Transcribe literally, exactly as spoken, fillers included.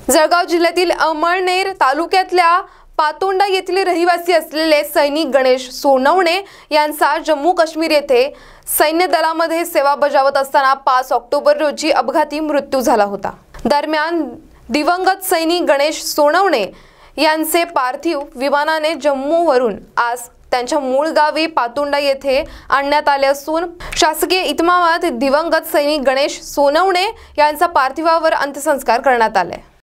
जळगाव जिल्ह्यातील अमळनेर तालुक्यातल्या पातोंडा येथील रहिवासी असलेले सैनिक गणेश सोनवणे यांचा जम्मू काश्मीर येथे सैन्य दलामध्ये सेवा बजावत असताना पाच ऑक्टोबर रोजी अपघाती मृत्यू झाला होता। दरम्यान दिवंगत सैनिक गणेश सोनवणे यांचे पार्थिव विमानाने जम्मूवरून आज त्यांच्या मूळ गावी पातोंडा येथे आणण्यात आले असून शासकीय इतमामात दिवंगत सैनिक गणेश सोनवणे यांचा पार्थिवावर अंत्यसंस्कार करण्यात आले।